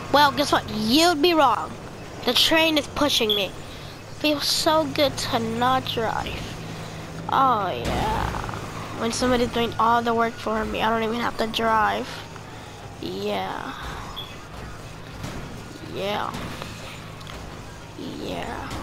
Well, guess what? You'd be wrong. The train is pushing me. Feels so good to not drive. Oh yeah. When somebody's doing all the work for me, I don't even have to drive. Yeah. Yeah. Yeah.